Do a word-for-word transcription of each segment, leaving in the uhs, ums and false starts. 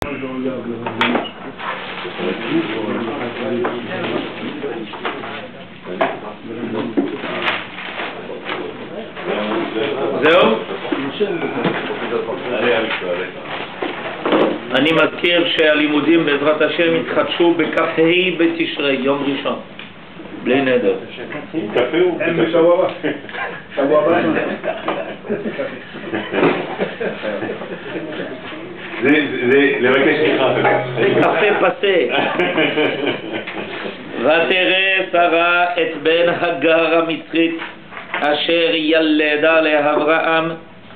זהו? אני מזכיר שהלימודים בעזרת השם יתחדשו בכ"ה בתשרי, יום ראשון, בלי נדר. קפה הוא? אין בשבוע הבא. שבוע הבא. זה לבקש סליחה. זה קפה פסה. ותראה שרה את בן הגר המצרית אשר ילדה לאברהם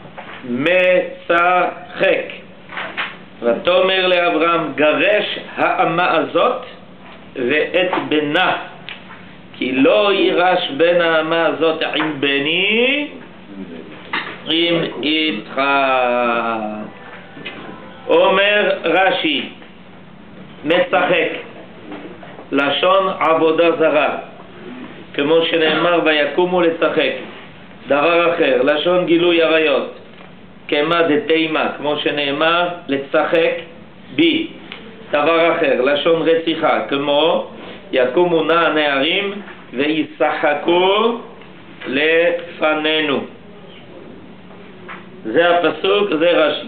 משחק. ותאמר לאברהם גרש האמה הזאת ואת בנה, כי לא יירש בן האמה הזאת עם בני עם איתך. אומר רש"י משחק לשון עבודה זרה, כמו שנאמר ויקומו לשחק. דבר אחר לשון גילוי עריות, כמה דתימה, כמו שנאמר לשחק בי. דבר אחר לשון רציחה, כמו יקומו נא הנערים וישחקו לפנינו. זה הפסוק, זה רש"י.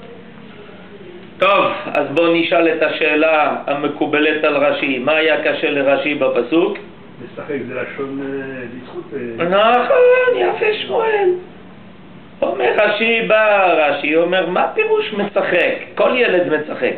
טוב, אז בואו נשאל את השאלה המקובלת על רש"י. מה היה קשה לרש"י בפסוק? לשחק זה לשון לזכות. נכון, יפה שמואל. אומר רש"י, בא רש"י, אומר מה פירוש משחק? כל ילד משחק.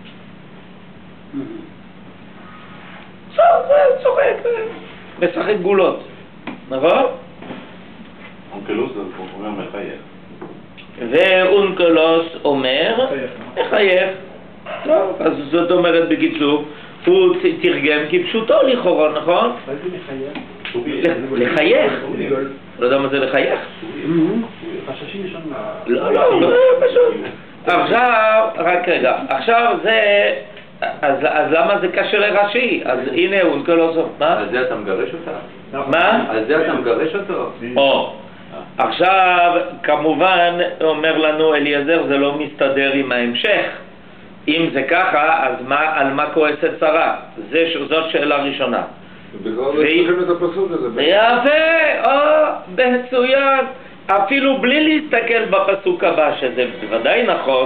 צוחק, משחק גולות, נכון? אונקלוס אומר מחייך. ואונקלוס אומר מחייך. טוב, אז זאת אומרת בקיצור, הוא תרגם כפשוטו לכאורה, נכון? מה זה מחייך? לחייך. לא יודע מה זה לחייך? חששים לשון מה? לא, לא, לא, פשוט. עכשיו, רק רגע, עכשיו זה, אז למה זה קשה לרש"י? אז הנה אונקלוס, מה? על זה אתה מגרש אותה? מה? על זה אתה מגרש אותו? או, עכשיו כמובן אומר לנו אליעזר זה לא מסתדר עם ההמשך. אם זה ככה, אז מה, על מה כועסת שרה? זה, זאת שאלה ראשונה. בגלל לא צריכים את הפסוק הזה. יפה, או, מצוין. אפילו בלי להסתכל בפסוק הבא, שזה בוודאי נכון.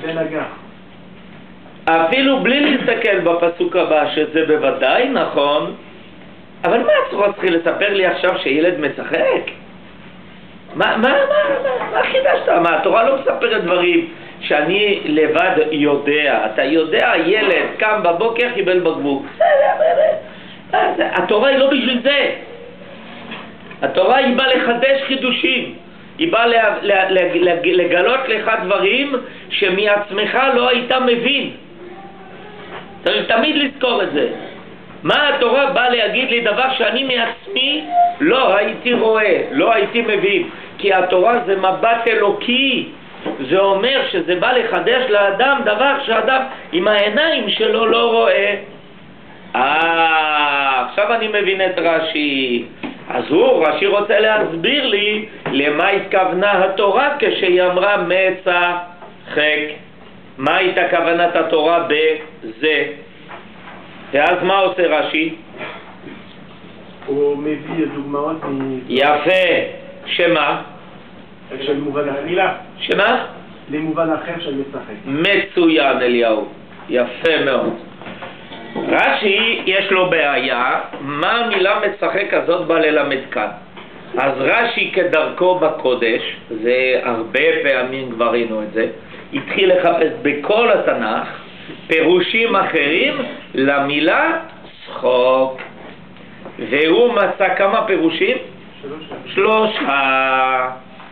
אפילו בלי להסתכל בפסוק הבא, שזה בוודאי נכון. אבל מה את צריכה לספר לי עכשיו שילד משחק? מה, מה, מה, מה, מה חידשת? מה, התורה לא מספרת דברים שאני לבד יודע. אתה יודע, ילד קם בבוקר, קיבל בקבוק. התורה היא לא בשביל זה. התורה היא באה לחדש חידושים. היא באה לגלות לך דברים שמעצמך לא היית מבין. צריך תמיד לזכור את זה. מה התורה באה להגיד לי דבר שאני מעצמי לא הייתי רואה, לא הייתי מבין. כי התורה זה מבט אלוקי. זה אומר שזה בא לחדש לאדם דבר שאדם עם העיניים שלו לא רואה. אה, עכשיו אני מבין את רש"י. אז הוא, רש"י רוצה להסביר לי למה התכוונה התורה כשהיא אמרה משחק. מה הייתה כוונת התורה בזה? ואז מה עושה רש"י? הוא מביא דוגמאות יפה. שמה? של מובן אחר. שמה? למובן אחר של משחק. מצוין אליהו. יפה מאוד. רש"י יש לו בעיה, מה המילה משחק הזאת בא ללמד כאן? אז רש"י כדרכו בקודש, זה הרבה פעמים כבר ראינו את זה, התחיל לחפש בכל התנ"ך פירושים אחרים למילה שחוק, והוא מצא כמה פירושים? שלושה.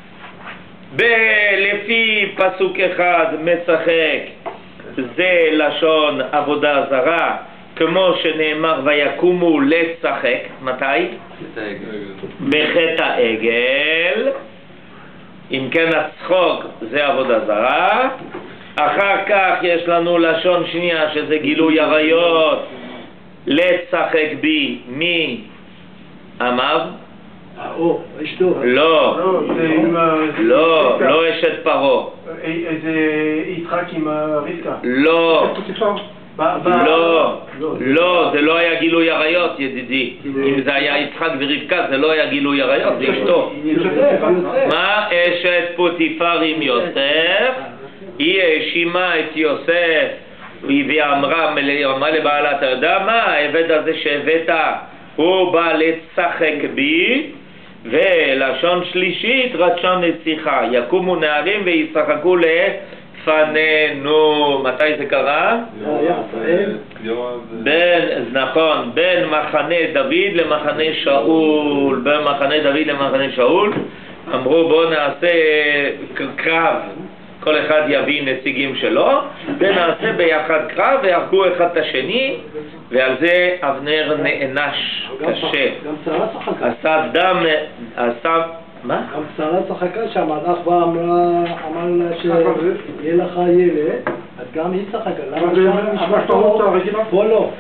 לפי פסוק אחד משחק זה לשון עבודה זרה, כמו שנאמר ויקומו לשחק. מתי? בחטא העגל. אם כן הצחוק זה עבודה זרה. אחר כך יש לנו לשון שנייה שזה גילוי עריות, לשחק בי מי עמיו או, אשתו. לא, לא, זה עם... לא, לא אשת פרעה. זה יצחק עם רבקה. לא, פוטיפר. לא, לא, זה לא היה גילוי עריות, ידידי. אם זה היה יצחק ורבקה, זה לא היה גילוי עריות, זה אשתו. מה אשת פוטיפר עם יוסף? היא האשימה את יוסף, והיא אמרה, אמרה לבעלה, אתה יודע מה, העבד הזה שהבאת, הוא בא לצחק בי, ולשון שלישית, רצון נציחה, יקומו נערים וישחקו לפנינו. מתי זה קרה? בין, נכון, בין מחנה דוד למחנה שאול, בין מחנה דוד למחנה שאול, אמרו בואו נעשה קרב, כל אחד יביא נציגים שלו, ונעשה ביחד קרב ויהרגו אחד את השני, ועל זה אבנר נענש קשה. גם שרה צחקה. עשה דם, עשה... מה? גם שרה צחקה שהמלאך בא אמר לה שיהיה לך ילד, אז גם היא צחקה. למה שם? פה לא.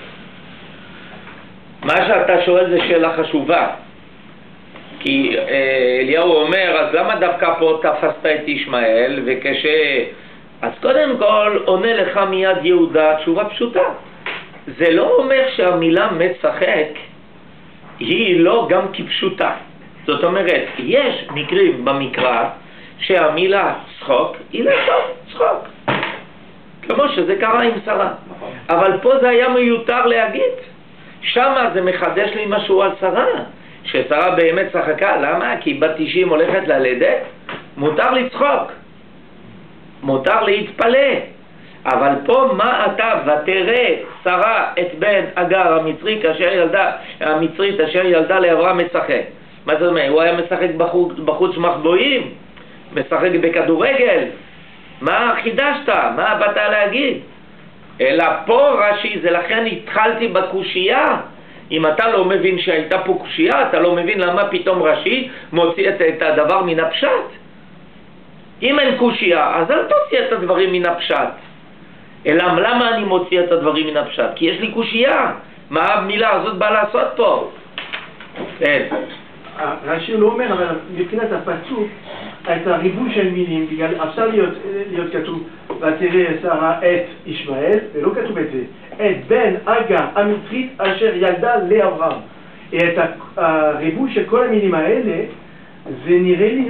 מה שאתה שואל זה שאלה חשובה. כי אה, אליהו אומר, אז למה דווקא פה תפסת את ישמעאל? וכש... אז קודם כל עונה לך מיד יהודה תשובה פשוטה. זה לא אומר שהמילה משחק היא לא גם כפשוטה. זאת אומרת, יש מקרים במקרא שהמילה צחוק היא לשון צחוק. כמו שזה קרה עם שרה. אבל פה זה היה מיותר להגיד. שמה זה מחדש לי משהו על שרה. ששרה באמת צחקה, למה? כי בת תשעים הולכת ללדת, מותר לצחוק, מותר להתפלא. אבל פה מה אתה, ותראה שרה את בן אגר המצרי כאשר ילדה, המצרית אשר ילדה לאברהם משחק. מה זאת אומרת? הוא היה משחק בחוץ, בחוץ מחבואים, משחק בכדורגל. מה חידשת? מה באת להגיד? אלא פה רש"י, זה לכן התחלתי בקושייה. אם אתה לא מבין שהייתה פה קושייה, אתה לא מבין למה פתאום רש"י מוציא את, את הדבר מן הפשט. אם אין קושייה, אז אל תוציא את הדברים מן הפשט. אלא למה אני מוציא את הדברים מן הפשט? כי יש לי קושייה. מה המילה הזאת באה לעשות פה? כן. רש"י לא אומר, אבל מבחינת הפסוק, את הריבוי של מילים, בגלל אפשר להיות, להיות כתוב, ותראה שרה את ישמעאל, ולא כתוב את זה. את בן אגר המצרית אשר ילדה לאברהם. את הריבוי של כל המילים האלה, זה נראה לי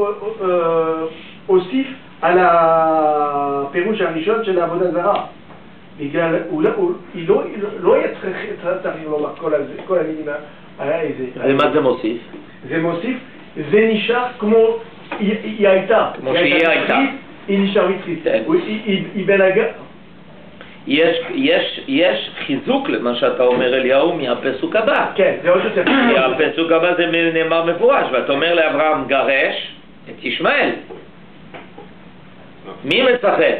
הוסיף על הפירוש הראשון של העבודה זרה. בגלל, היא לא היה צריך לומר כל המילים האלה. ומה זה מוסיף? זה מוסיף, זה נשאר כמו היא הייתה. כמו שהיא הייתה. היא נשאר מצרית. היא בן אגר. יש, יש, יש חיזוק למה שאתה אומר אליהו מהפסוק הבא. כן, זה עוד יותר. הפסוק הבא זה נאמר מפורש, ואתה אומר לאברהם גרש את ישמעאל. מי משחק?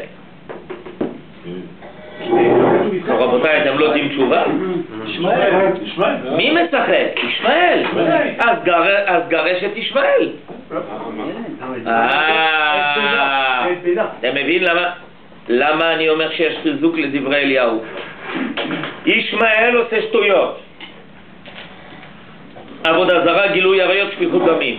רבותיי, אתם לא יודעים תשובה? ישמעאל. מי משחק? ישמעאל. אז גרש את ישמעאל. אה, אתה מבין למה? למה אני אומר שיש חיזוק לדברי אליהו? ישמעאל עושה שטויות, עבודה זרה, גילוי עריות, שפיכות דמים.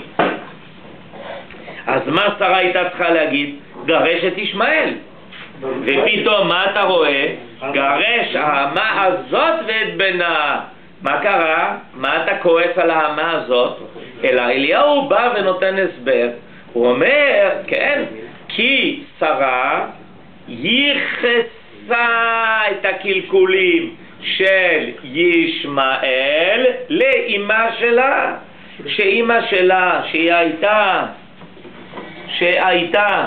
אז מה שרה הייתה צריכה להגיד? גרש את ישמעאל. ופתאום מה אתה רואה? גרש האמה הזאת ואת בנה. מה קרה? מה אתה כועס על האמה הזאת? אלא אליהו בא ונותן הסבר. הוא אומר, כן, כי שרה ייחסה את הקלקולים של ישמעאל לאמא שלה, שאמא שלה, שהיא הייתה, שהייתה,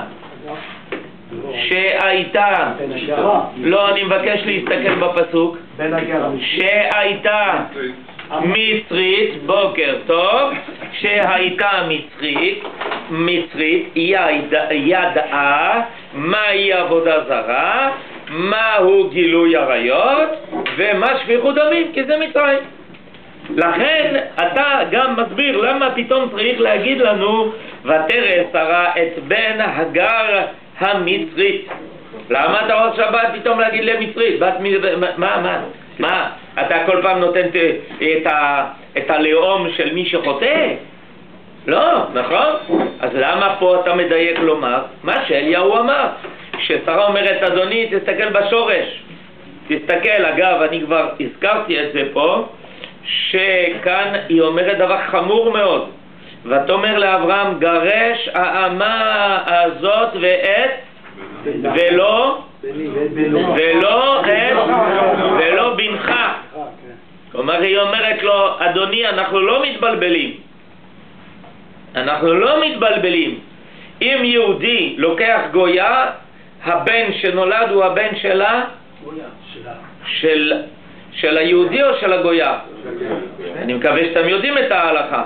שהייתה, לא, אני מבקש להסתכל בפסוק, שהייתה מצרית, בוקר טוב, שהייתה מצרית, מצרית, ידעה מהי עבודה זרה, מהו גילוי עריות, ומה שפיכות דמים, כי זה מצרים. לכן אתה גם מסביר למה פתאום צריך להגיד לנו ותראה שרה את בן הגר המצרית. למה אתה רוצה שבת פתאום להגיד למצרית? בת מ... מה, מה? מה? אתה כל פעם נותן את, ה... את הלאום של מי שחוטא? לא, נכון? אז למה פה אתה מדייק לומר? מה שאליהו אמר, ששרה אומרת, אדוני, תסתכל בשורש. תסתכל, אגב, אני כבר הזכרתי את זה פה, שכאן היא אומרת דבר חמור מאוד. ותאמר לאברהם, גרש האמה הזאת ואת, ולא, ולא את, ולא בנך. כלומר, היא אומרת לו, אדוני, אנחנו לא מתבלבלים. אנחנו לא מתבלבלים. אם יהודי לוקח גויה, הבן שנולד הוא הבן שלה? של, של היהודי או של הגויה? אני מקווה שאתם יודעים את ההלכה.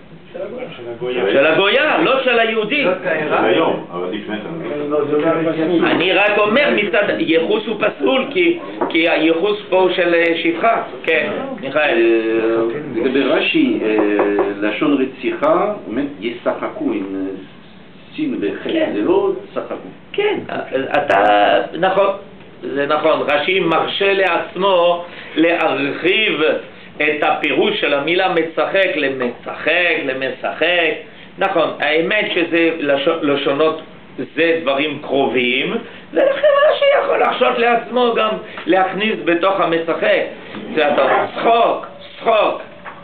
של הגויה, לא של היהודי. היום, אבל לפני זה. אני רק אומר, מצד ייחוס הוא פסול, כי הייחוס פה הוא של שפחה. כן, מיכאל. לגבי רש"י, לשון רציחה, ישחקו עם סין וחטא, זה לא שחקו. כן, אתה, נכון, זה נכון, רש"י מרשה לעצמו להרחיב את הפירוש של המילה משחק למשחק, למשחק. נכון, האמת שזה לשונות, זה דברים קרובים, ולכן רש"י יכול לחשוב לעצמו גם להכניס בתוך המשחק. זה אתה צחוק, צחוק,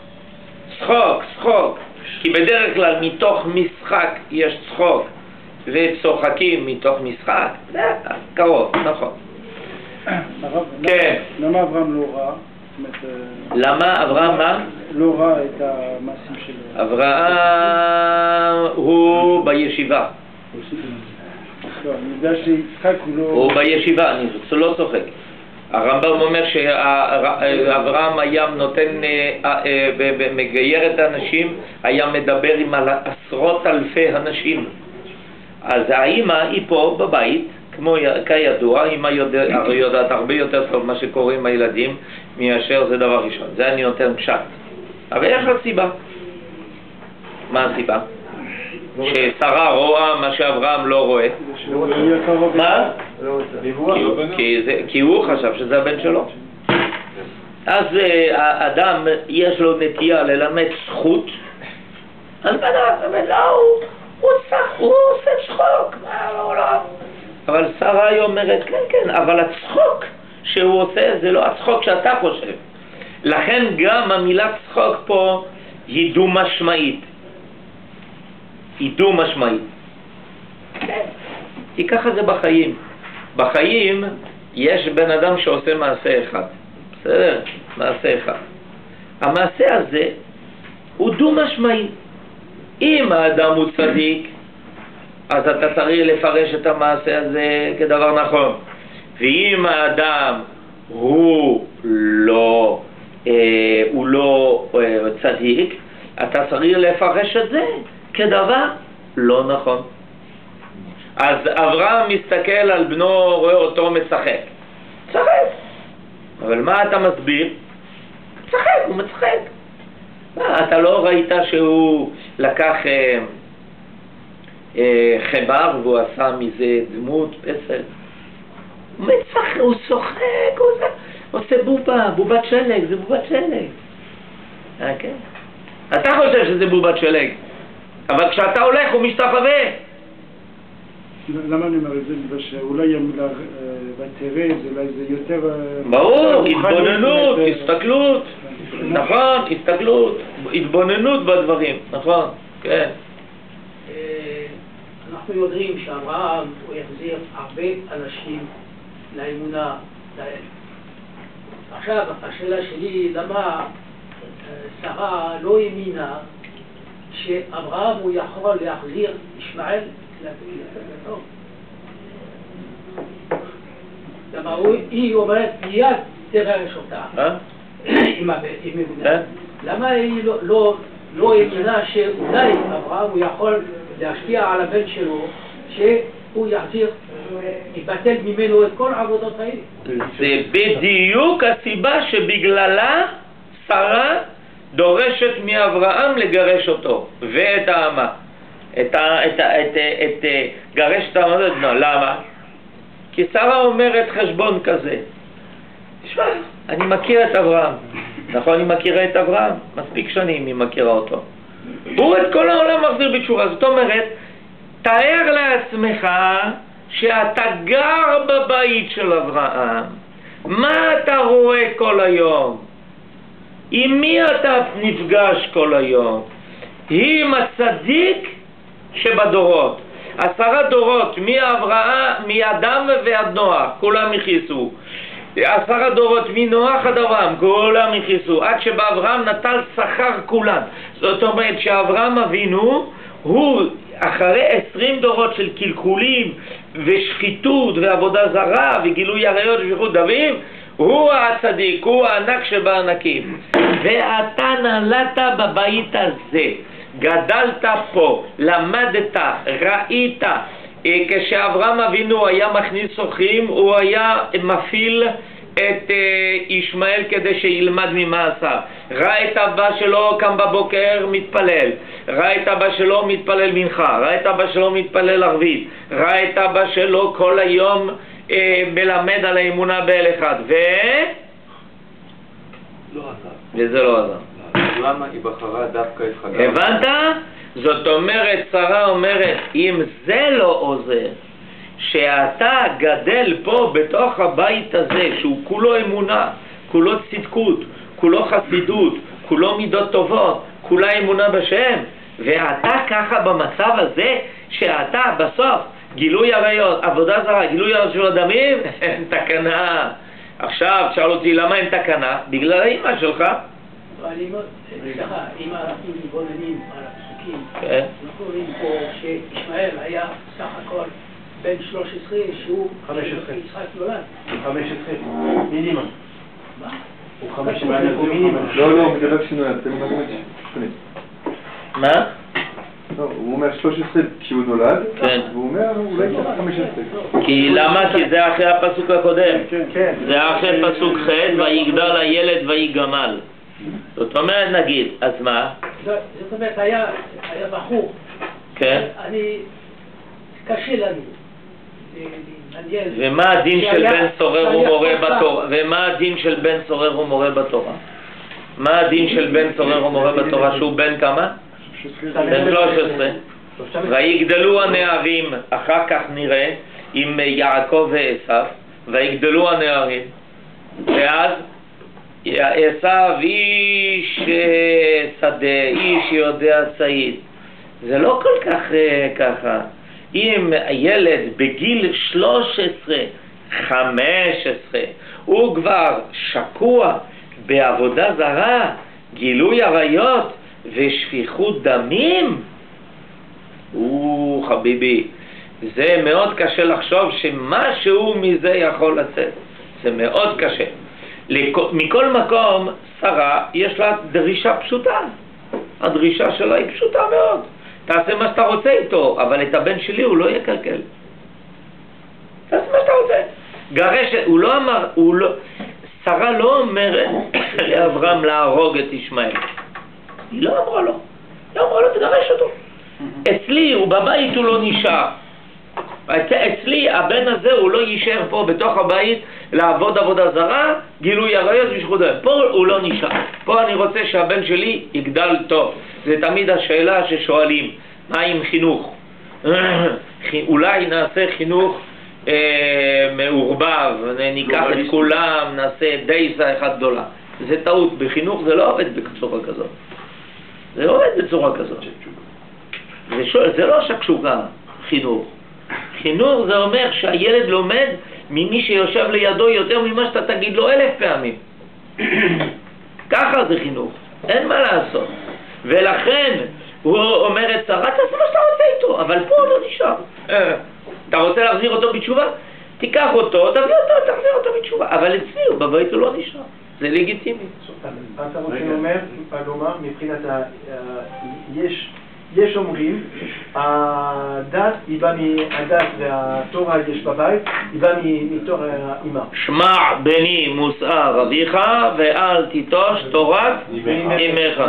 צחוק, צחוק. כי בדרך כלל מתוך משחק יש צחוק, וצוחקים מתוך משחק, זה קרוב, נכון. כן. למה אברהם לא ראה? למה אברהם מה? לא ראה את המעשים שלו. אברהם הוא בישיבה. לא, אני יודע שיצחק הוא לא... הוא בישיבה, אני לא צוחק. הרמב"ם אומר שאברהם היה נותן, מגייר את האנשים, היה מדבר עם עשרות אלפי אנשים. אז האמא היא פה בבית, כמו כידוע, אמא יודע, יודעת הרבה יותר טוב מה שקורה עם הילדים מאשר זה דבר ראשון. זה אני נותן פשט. אבל יש לה סיבה. מה הסיבה? ששרה רואה מה שאברהם לא רואה. מה? כי הוא חשב שזה הבן שלו. אז האדם יש לו נטייה ללמד זכות, אז בנאדם, לא, הוא עושה צחוק, אבל שרה היא אומרת, כן, כן, אבל הצחוק שהוא עושה זה לא הצחוק שאתה חושב. לכן גם המילה צחוק פה היא דו משמעית. היא דו משמעית. כן. כי ככה זה בחיים. בחיים יש בן אדם שעושה מעשה אחד. בסדר? מעשה אחד. המעשה הזה הוא דו משמעי. אם האדם הוא צדיק, אז אתה צריך לפרש את המעשה הזה כדבר נכון. ואם האדם הוא לא, אה, הוא לא אה, צדיק, אתה צריך לפרש את זה כדבר לא נכון. אז אברהם מסתכל על בנו, רואה אותו משחק. צחק. אבל מה אתה מסביר? צחק, הוא מצחק. מה, אתה לא ראית שהוא לקח אה, אה, חמר והוא עשה מזה דמות פסל? הוא מצחק, הוא צוחק, הוא עושה, עושה בובה, בובת שלג, זה בובת שלג. אוקיי? אתה חושב שזה בובת שלג, אבל כשאתה הולך הוא משתחווה. למה אני אומר את זה? בגלל שאולי המילה ותראה, אולי זה יותר... ברור, התבוננות, הסתכלות. נכון, הסתכלות, התבוננות בדברים, נכון, כן. אנחנו יודעים שאברהם הוא יחזיר הרבה אנשים לאמונה. עכשיו, השאלה שלי, למה שרה לא האמינה שאברהם הוא יכול להחזיר ישמעאל לביתו? למה היא אומרת מיד תגרש אותה עם אמונה? למה היא לא האמינה שאולי אברהם הוא יכול להשפיע על הבן שלו שהוא יחזיר, יבטל ממנו את כל עבודות האלה? זה בדיוק הסיבה שבגללה שרה דורשת מאברהם לגרש אותו ואת האמה, את ה, את ה, את את גרש את האמה. לא, למה? כי שרה אומרת חשבון כזה, תשמע, אני מכיר את אברהם, נכון, היא מכירה את אברהם, מספיק שנים היא מכירה אותו, הוא את כל העולם מחזיר בתשובה. זאת אומרת, תאר לעצמך שאתה גר בבית של אברהם. מה אתה רואה כל היום? עם מי אתה נפגש כל היום? עם הצדיק שבדורות. עשרה דורות, מאברהם, מאדם ועד נוח, כולם הכיסו. עשרה דורות, מנוח עד אברהם, כולם הכיסו. עד שבאברהם נטל שכר כולם. זאת אומרת שאברהם אבינו, הוא אחרי עשרים דורות של קלקולים ושחיתות ועבודה זרה וגילוי עריות ושפיכות דמים, הוא הצדיק, הוא הענק שבענקים. ואתה נולדת בבית הזה, גדלת פה, למדת, ראית. כשאברהם אבינו היה מכניס אורחים, הוא היה מפעיל את ישמעאל כדי שילמד ממעשיו. ראה את אבא שלו קם בבוקר מתפלל, ראה את אבא שלו מתפלל מנחה, ראה את אבא שלו מתפלל ערבית, ראה את אבא שלו כל היום אה, מלמד על האמונה באל אחד, ו... לא עזר. וזה לא עזר. למה היא בחרה דווקא את חגר? הבנת? זאת אומרת, שרה אומרת, אם זה לא עוזר, שאתה גדל פה בתוך הבית הזה, שהוא כולו אמונה, כולו צדקות, כולו חסידות, כולו מידות טובות, כולה אמונה בשם, ואתה ככה במצב הזה, שאתה בסוף גילוי עריות, עבודה זרה, גילוי עריות של הדמים, אין תקנה. עכשיו, שאל אותי למה אין תקנה? בגלל האמא שלך. סליחה, אם אנחנו מתבוננים על הפסוקים, כן. אנחנו רואים פה שישמעאל היה סך הכל בן שלוש עשרה, שהוא חמש עשרה. יצחק נולד. חמש עשרה, מינימום. מה? הוא חמש עשרה מינימום. לא, לא, הוא מדבר כשנולד, אתם מדברים שכנים. מה? לא, הוא אומר שלוש עשרה כשהוא נולד, כן. והוא אומר אולי חמש עשרה. כי למה? כי זה אחרי הפסוק הקודם. כן. זה אחרי פסוק ח' ויגדל הילד ויגמל. זאת אומרת, נגיד, אז מה? זאת אומרת, היה היה בחור. כן. אני, קשה לנו. מעניין. ומה הדין של בן סורר ומורה בתורה? ומה הדין של בן סורר ומורה בתורה? מה הדין של בן סורר ומורה בתורה שהוא בן כמה? בן שלוש עשרה. ויגדלו הנערים, אחר כך נראה, עם יעקב ועשיו, ויגדלו הנערים, ואז עשיו איש שדה, איש יודע צעיד. זה לא כל כך ככה. אם הילד בגיל שלוש עשרה, חמש עשרה, הוא כבר שקוע בעבודה זרה, גילוי עריות ושפיכות דמים, הוא חביבי, זה מאוד קשה לחשוב שמשהו מזה יכול לצאת. זה מאוד קשה. מכל מקום, שרה יש לה דרישה פשוטה. הדרישה שלה היא פשוטה מאוד. תעשה מה שאתה רוצה איתו, אבל את הבן שלי הוא לא יקלקל. תעשה מה שאתה רוצה. גרש, הוא לא אמר, הוא לא, שרה לא אומרת לאברהם להרוג את ישמעאל. היא לא אמרה לו. לא אמרה לו, תגרש אותו. אצלי, הוא בבית הוא לא נשאר. אצלי, הבן הזה הוא לא יישאר פה בתוך הבית לעבוד עבודה זרה, גילוי עריות ושפיכות דמים. פה הוא לא נשאר. פה אני רוצה שהבן שלי יגדל טוב. זה תמיד השאלה ששואלים, מה עם חינוך? אולי נעשה חינוך אה, מעורבב, ניקח את כולם, נעשה דייסה אחת גדולה. זה טעות. בחינוך זה לא עובד בצורה כזאת. זה לא עובד בצורה כזאת. זה, ש... זה לא שקשוקה, חינוך. חינוך זה אומר שהילד לומד ממי שיושב לידו יותר ממה שאתה תגיד לו אלף פעמים. ככה זה חינוך, אין מה לעשות. ולכן הוא אומר את שרה, תעשה מה שאתה רוצה איתו, אבל פה הוא לא נשאר. אתה רוצה להחזיר אותו בתשובה? תיקח אותו, תביא אותו, תחזיר אותו בתשובה. אבל אצלי הוא בבית הוא לא נשאר. זה לגיטימי. אתה רוצה לומר, מבחינת יש יש אומרים, הדת היא באה מהדת והתורה יש בבית, היא באה מתור האמא. שמע בני מוסר אביך ואל תיטוש תורת אמך.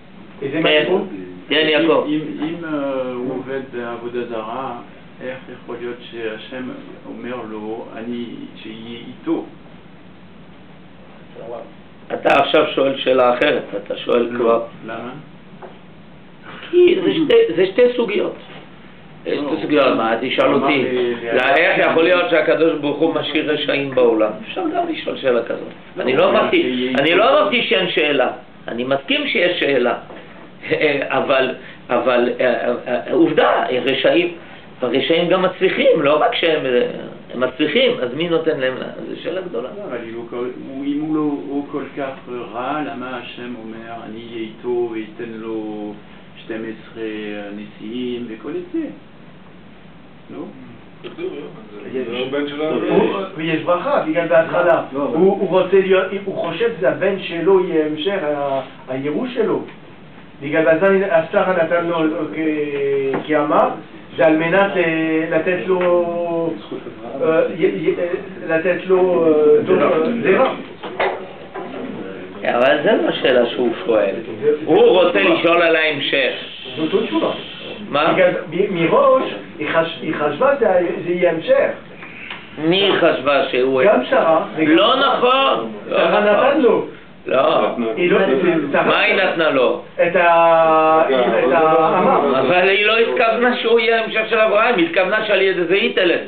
כן, יעקב. אם הוא עובד בעבודה זרה, איך יכול להיות שהשם אומר לו, אני שיהיה איתו? אתה עכשיו שואל שאלה אחרת, אתה שואל כבר. למה? זה שתי, זה שתי סוגיות. שתי סוגיות, מה, תשאל אותי, איך יכול להיות שהקדוש ברוך הוא משאיר רשעים בעולם? אפשר גם לשאול שאלה כזאת. אני לא אמרתי, אני לא אמרתי שאין שאלה, אני מסכים שיש שאלה, אבל, אבל, עובדה, רשעים, הרשעים גם מצליחים, לא רק שהם מצליחים, אז מי נותן להם? זו שאלה גדולה. אבל אם הוא כל כך רע, למה השם אומר, אני אהיה איתו וייתן לו שתים עשרה נשיאים וכל את זה? לא? ויש ברכה, בגלל בהתחלה. הוא רוצה להיות, הוא חושב שזה הבן שלו יהיה המשך, הירוש שלו. בגלל בזה השרה נתן לו כאמר, זה על מנת לתת לו לתת לו זרע. אבל זה לא שאלה שהוא שואל, הוא רוצה לשאול על ההמשך. זאת עוד תשובה. מה? מראש היא חשבה זה יהיה המשך. מי חשבה שהוא... גם שרה. לא נכון. שרה נתן לו. לא. מה היא נתנה לו? את האמר. אבל היא לא התכוונה שהוא יהיה המשך של אברהם, היא התכוונה שעל ידי זה יתעלם.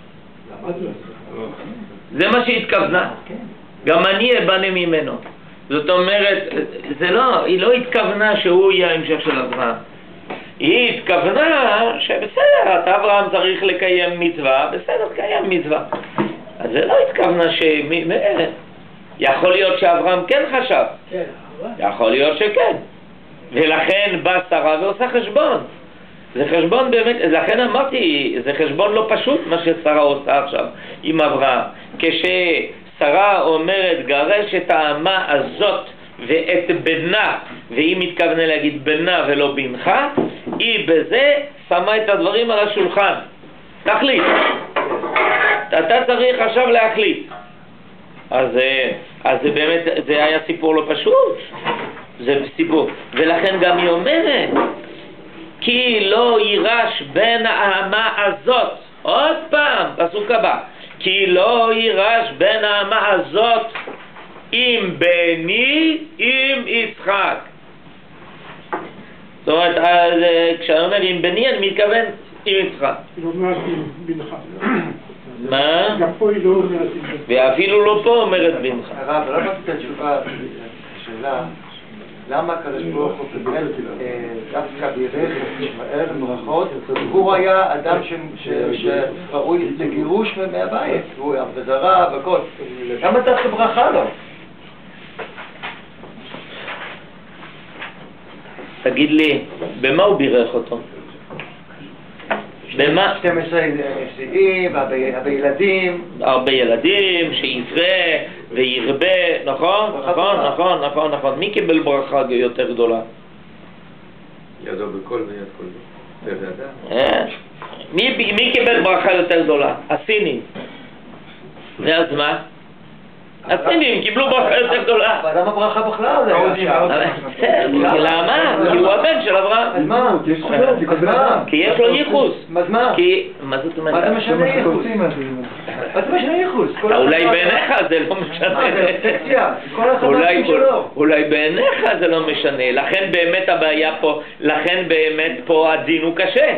זה מה שהיא התכוונה. גם אני אבנה ממנו. זאת אומרת, זה לא, היא לא התכוונה שהוא יהיה המשך של אברהם. היא התכוונה שבסדר, אתה אברהם צריך לקיים מצווה, בסדר, קיים מצווה. אז זה לא התכוונה ש... יכול להיות שאברהם כן חשב. כן, יכול להיות שכן. ולכן בא שרה ועושה חשבון. זה חשבון באמת, לכן אמרתי, זה חשבון לא פשוט מה ששרה עושה עכשיו עם אברהם. כששרה אומרת גרש את האמה הזאת ואת בנה, והיא מתכוונה להגיד בנה ולא בנך, היא בזה שמה את הדברים על השולחן. תחליט. אתה צריך עכשיו להחליט. אז, אז זה באמת, זה היה סיפור לא פשוט. זה סיפור. ולכן גם היא אומרת, כי לא יירש בין האמה הזאת, עוד פעם, פסוק הבא, כי לא יירש בין האמה הזאת עם בני, עם יצחק. זאת אומרת, כשאני אומר עם בני, אני מתכוון עם יצחק. לא אומרת עם בנך. מה? גם פה היא לא אומרת עם בנך. ואפילו לא פה אומרת בנך. הרב, לא אמרתי את התשובה, השאלה, למה הקדוש ברוך הוא קיבל דווקא בירך את ישמעאל בברכות, הוא היה אדם שראוי לגירוש מהבית, הוא עבודה זרה וכל. למה דווקא ברכה לו? תגיד לי, במה הוא בירך אותו? במה? שתים עשרה נשיאים, הרבה ילדים. הרבה ילדים, שיפרה וירבה, נכון? נכון, נכון, נכון, נכון. מי קיבל ברכה יותר גדולה? ידו בכל ויד כל זה. זה ידע. מי קיבל ברכה יותר גדולה? הסינים. ואז מה? הסינים קיבלו ברכה יותר גדולה. אבל למה ברכה בכלל? למה? כי הוא הבן של אברהם. אז מה? כי יש לו ייחוס. אז מה? מה זאת אומרת? מה זה משנה ייחוס? מה זה משנה ייחוס? אולי בעיניך זה לא משנה. אולי בעיניך זה לא משנה. לכן באמת הבעיה פה, לכן באמת פה הדין הוא קשה.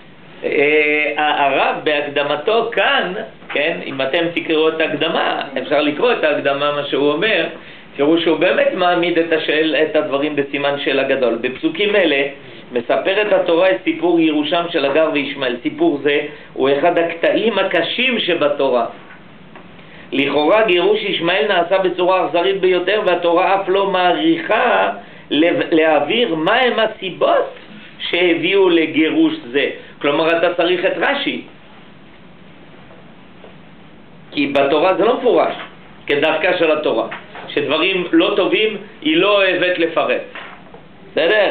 הרב בהקדמתו כאן, כן, אם אתם תקראו את ההקדמה, אפשר לקרוא את ההקדמה מה שהוא אומר, תראו שהוא באמת מעמיד את, השאל, את הדברים בסימן שאלה גדול. בפסוקים אלה מספרת התורה את סיפור ירושם של הגר וישמעאל. סיפור זה הוא אחד הקטעים הקשים שבתורה. לכאורה גירוש ישמעאל נעשה בצורה אכזרית ביותר, והתורה אף לא מעריכה להעביר מהם הסיבות שהביאו לגירוש זה. כלומר, אתה צריך את רש"י. כי בתורה זה לא מפורש, כדרכה של התורה. שדברים לא טובים, היא לא אוהבת לפרט. בסדר?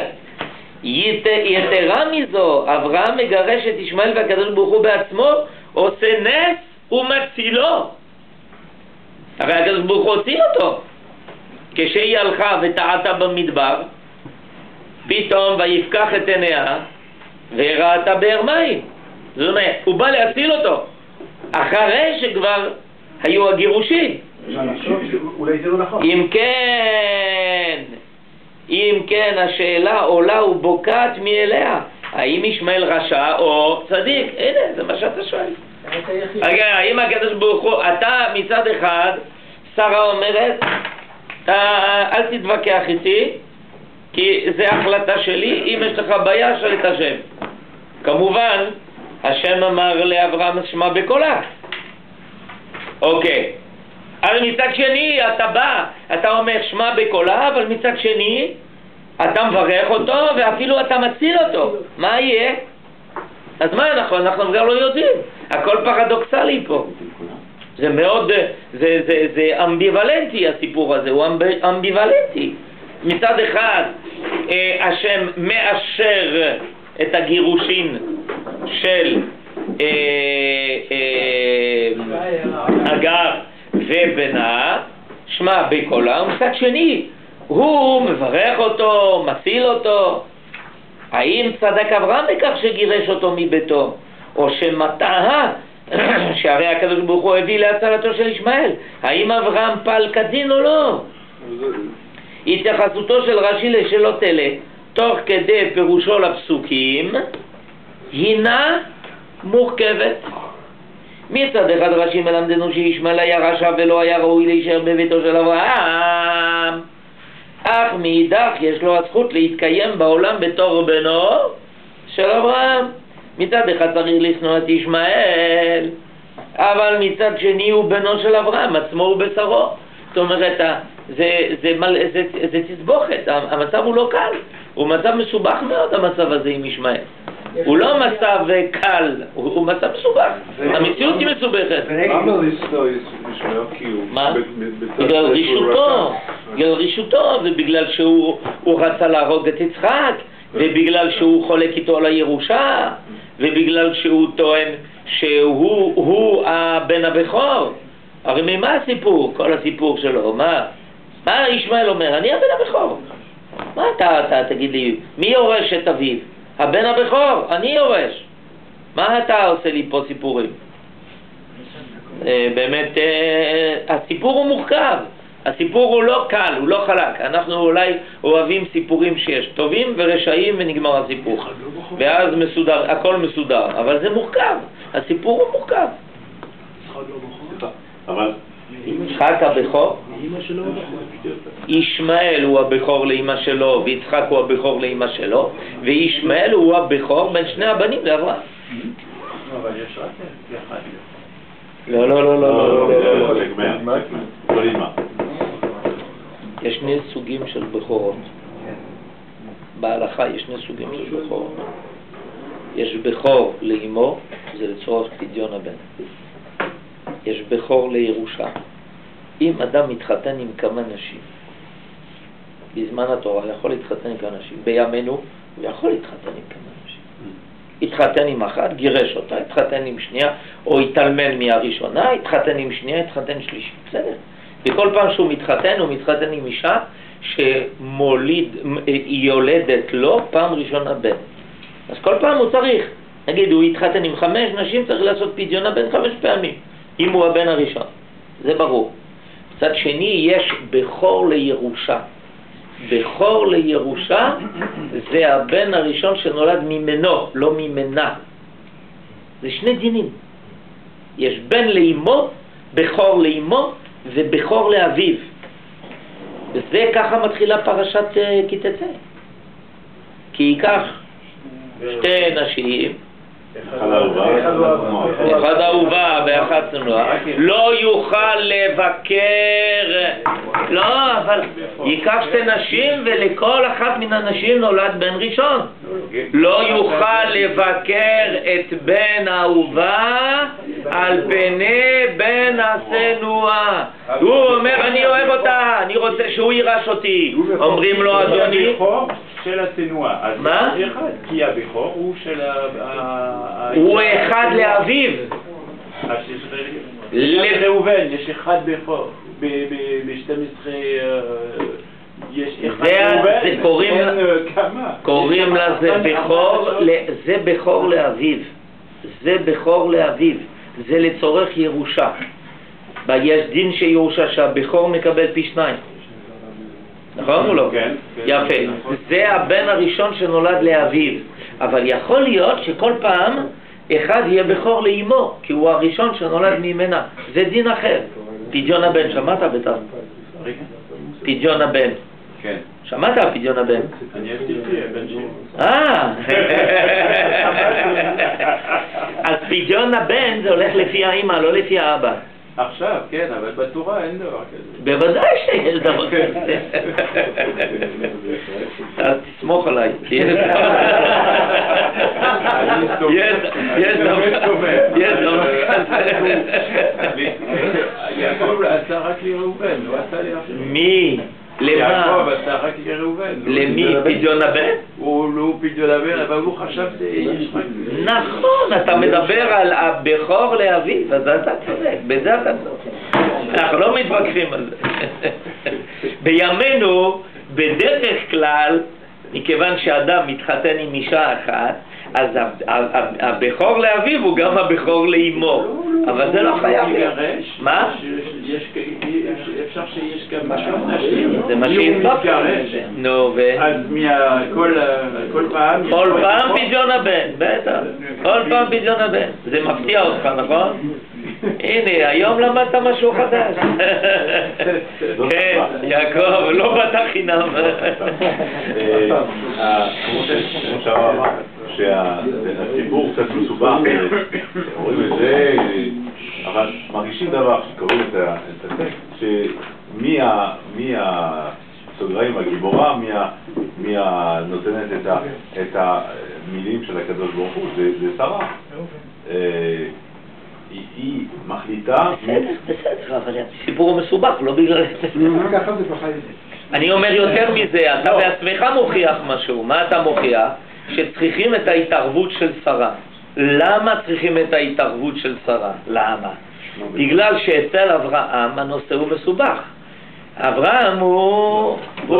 יתרה מזו, אברהם מגרש את ישמעאל והקדוש ברוך הוא בעצמו, עושה נס ומצילו. הרי הקדוש ברוך הוא הוציא אותו. כשהיא הלכה וטעתה במדבר, פתאום ויפקח את עיניה וראתה באר מים. זאת אומרת, הוא בא להציל אותו אחרי שכבר היו הגירושים. אולי זה לא נכון. אם כן, אם כן השאלה עולה ובוקעת מאליה, האם ישמעאל רשע או צדיק? הנה, זה מה שאתה שואל. רגע, האם הקדוש ברוך הוא, אתה מצד אחד, שרה אומרת, אל תתווכח איתי, כי זה החלטה שלי, אם יש לך בעיה, שאל את השם. כמובן, השם אמר לאברהם שמע בקולה. אוקיי. אז מצד שני, אתה בא, אתה אומר שמע בקולה, אבל מצד שני, אתה מברך אותו, ואפילו אתה מציל אותו. מה יהיה? אז מה אנחנו? אנחנו כבר לא יודעים. הכל פרדוקסלי פה. זה מאוד, זה, זה, זה אמביוולנטי הסיפור הזה, הוא אמב, אמביוולנטי. מצד אחד, אה, השם מאשר את הגירושין של אה, אה, אגר ובנה, שמע בקולה, ומצד שני, הוא מברך אותו, מציל אותו. האם צדק אברהם בכך שגירש אותו מביתו, או שמטעה שהרי הקדוש ברוך הוא הביא להצלתו של ישמעאל? האם אברהם פעל כדין או לא? התייחסותו של רש"י לשאלות אלה תוך כדי פירושו לפסוקים הינה מורכבת. מצד אחד רש"י מלמדנו שישמעאל היה רשע ולא היה ראוי להישאר בביתו של אברהם, אך מאידך יש לו הזכות להתקיים בעולם בתור בנו של אברהם. מצד אחד צריך לשנוא את ישמעאל, אבל מצד שני הוא בנו של אברהם, עצמו הוא בשרו. זאת אומרת, זה, זה, זה, זה, זה תסבוכת, המצב הוא לא קל, הוא מצב מסובך מאוד המצב הזה עם ישמעאל. הוא לא מצב קל, הוא מצב מסובך, המציאות היא מסובכת. למה לשנוא ישמעאל? מה? בגלל רישותו, בגלל רישותו, ובגלל שהוא רצה להרוג את יצחק, ובגלל שהוא חולק איתו על הירושה, ובגלל שהוא טוען שהוא הבן הבכור. הרי ממה הסיפור? כל הסיפור שלו, מה? מה ישמעאל אומר? אני הבן הבכור. מה אתה, אתה תגיד לי, מי יורש את אביו? הבן הבכור, אני יורש. מה אתה עושה לי פה סיפורים? באמת, הסיפור הוא מורכב. הסיפור הוא לא קל, הוא לא חלק. אנחנו אולי אוהבים סיפורים שיש טובים ורשעים ונגמר הסיפור. ואז מסודר, הכל מסודר. אבל זה מורכב. הסיפור הוא מורכב. אבל יצחק הבכור, ישמעאל הוא הבכור לאמא שלו, ויצחק הוא הבכור לאמא שלו, וישמעאל הוא הבכור בין שני הבנים לאברהם. אבל יש רק אחד. לא, לא, לא, לא, לא. יש שני סוגים של בכורות. בהלכה יש שני סוגים של בכורות. יש בכור לאמו, זה לצורך פדיון הבן. יש בכור לירושה. אם אדם מתחתן עם כמה נשים, בזמן התורה יכול להתחתן עם כמה נשים. בימינו הוא יכול להתחתן עם כמה נשים. התחתן עם אחת, גירש אותה, התחתן עם שנייה, או התעלמן מהראשונה, התחתן עם שנייה, התחתן שלישית. בסדר? בכל פעם שהוא מתחתן, הוא מתחתן עם אישה שמוליד, היא יולדת לו פעם ראשונה בן. אז כל פעם הוא צריך, נגיד הוא התחתן עם חמש נשים, צריך לעשות פדיונה בן חמש פעמים, אם הוא הבן הראשון. זה ברור. מצד שני, יש בכור לירושה. בכור לירושה זה הבן הראשון שנולד ממנו, לא ממנה. זה שני דינים. יש בן לאמו, בכור לאמו, ובכור לאביו. וזה ככה מתחילה פרשת uh, כי תצא. כי ייקח שתי נשים, אחד אהובה ואחד צנועה, לא יוכל לבקר, לא, אבל ייקח שתי נשים ולכל אחת מן הנשים נולד בן ראשון. לא יוכל לבקר את בן האהובה על פני בן הצנועה. הוא אומר אני אוהב אותה, אני רוצה שהוא יירש אותי. אומרים לו אדוני של הצנועה. מה? כי הבכור הוא של ה... הוא אחד לאביו. לראובן יש אחד בכור. ב-שתים עשרה יש אחד ראובן. קוראים לזה בכור, זה בכור לאביו. זה בכור לאביו. זה לצורך ירושה. יש דין שירושה שהבכור מקבל פי שניים. נכון או לא? כן. יפה. זה הבן הראשון שנולד לאביו. אבל יכול להיות שכל פעם אחד יהיה בכור לאמו, כי הוא הראשון שנולד ממנה. זה דין אחר. פדיון הבן, שמעת בטח? פדיון הבן. כן. שמעת על פדיון הבן? אני הבטחתי, הבן שלי. אה! אז פדיון הבן זה הולך לפי האמא, לא לפי האבא. עכשיו, כן, אבל בתורה אין דבר כזה. בוודאי שיש דבר כזה. אז תסמוך עליי. יש דבר כזה. יעקב עשה רק לראובן, לא עשה לי אחר. מי? למה? יעקב עשה רק לראובן. למי? פדיון הבן? הוא לא פדיון הבן, אבל הוא חשב שיש רק... נכון, אתה מדבר על הבכור לאביו, אז אתה צודק, בזה אתה צודק. אנחנו לא מתווכחים על זה. בימינו, בדרך כלל, מכיוון שאדם מתחתן עם אישה אחת, אז הבכור לאביו הוא גם הבכור לאמו, אבל זה לא חייב להיות. מה? אפשר שיש גם נשים. זה מה שהתגרש. נו, ו... אז כל פעם... כל פעם פדיון הבן, בטח. כל פעם פדיון הבן. זה מפתיע אותך, נכון? הנה, היום למדת משהו חדש. כן, יעקב, לא באת חינם. כמו שאמר, שהסיפור קצת מסובך, רואים את זה, אבל מרגישים דבר שקוראים את הטקסט, שמי הסוגריים, הגיבורה, מי נותנת את המילים של הקדוש ברוך הוא, זה שרה. היא מחליטה... בסדר, בסדר, אבל הסיפור הוא מסובך, לא בגלל זה. אני אומר יותר מזה, אתה בעצמך מוכיח משהו. מה אתה מוכיח? שצריכים את ההתערבות של שרה. למה צריכים את ההתערבות של שרה? למה? בגלל שאצל אברהם הנושא הוא מסובך. אברהם הוא...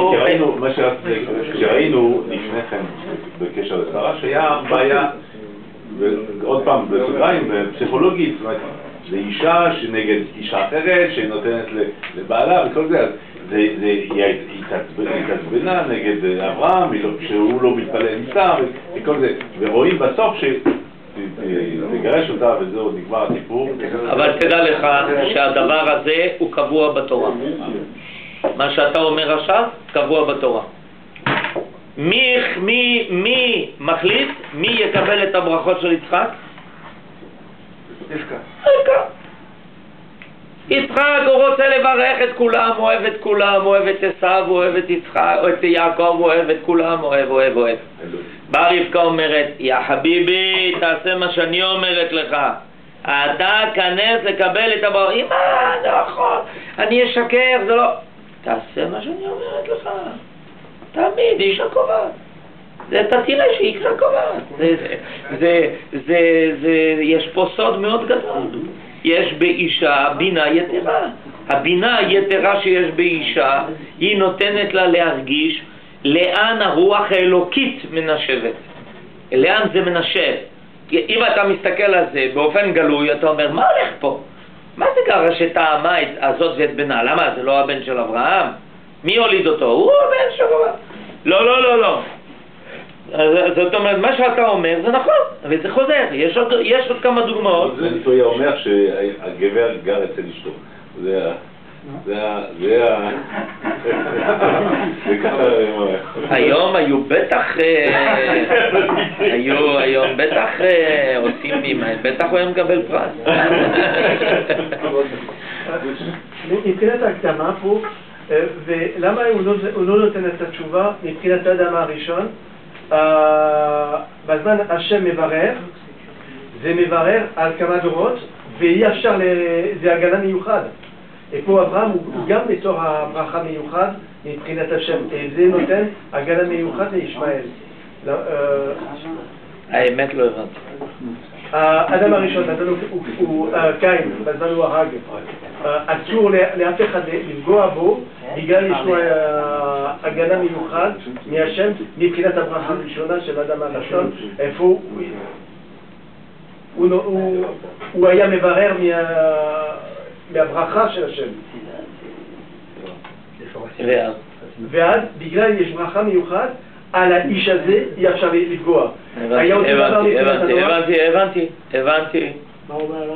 כשראינו לפני כן בקשר לשרה שהיה בעיה, ועוד פעם בסוגריים, פסיכולוגית, זאת אומרת, זה אישה שנגד אישה אחרת שנותנת לבעלה וכל זה, היא התעצבנה נגד אברהם, שהוא לא מתפלל ניסה וכל זה, ורואים בסוף שתגרש אותה וזהו, נגמר הסיפור. אבל תדע לך שהדבר הזה הוא קבוע בתורה. מה שאתה אומר עכשיו, קבוע בתורה. מי, מי, מי מחליט? מי יקבל את הברכות של יצחק? רבקה. רבקה. יצחק הוא רוצה לברך את כולם, אוהב את כולם, אוהב את עשיו, אוהב את יצחק, או את יעקב, אוהב את כולם, אוהב, אוהב, אוהב. באה רבקה אומרת, יא חביבי, תעשה מה שאני אומרת לך. אתה כנס לקבל את הברכות. אמא, זה נכון, אני אשקר, זה לא... תעשה מה שאני אומרת לך. תמיד אישה קובעת. זה אתה תראה שאישה קובעת. זה, זה, זה, זה, יש פה סוד מאוד גדול. יש באישה בינה יתרה. הבינה היתרה שיש באישה, היא נותנת לה להרגיש לאן הרוח האלוקית מנשבת. לאן זה מנשב. אם אתה מסתכל על זה באופן גלוי, אתה אומר, מה הולך פה? מה זה קרה שטעמה הזאת ואת בנה? למה? זה לא הבן של אברהם? מי הוליד אותו? הוא הבן שלו. לא, לא, לא, לא. זאת אומרת, מה שאתה אומר זה נכון, אבל זה חוזר. יש עוד, יש עוד כמה דוגמאות. זה היה אומר שהגבר גר אצל אשתו. זה ה... זה ה... זה ה... זה ככה אומר. היום היו בטח... היו היום בטח עושים ממהם, בטח הוא היה מקבל פרס. מבחינת ההקדמה פה, ולמה הוא לא נותן את התשובה מבחינת האדם הראשון? בזמן השם מברר, זה מברר על כמה דורות, ואי אפשר, זה הגנה מיוחד. פה אברהם הוא גם בתור הברכה מיוחד מבחינת השם, זה נותן הגנה מיוחד לישמעאל. האמת לא הבנתי. האדם הראשון, הוא קין, בזמן הוא הרג. אסור לאף אחד לפגוע בו, בגלל יש לו הגנה מיוחד מהשם מבחינת הברכה הראשונה של האדם הראשון, איפה הוא היה מברר מהברכה של השם. ואז בגלל יש ברכה מיוחד, על האיש הזה אי אפשר לפגוע. הבנתי, הבנתי, הבנתי, הבנתי, הבנתי. מה אומר עליו?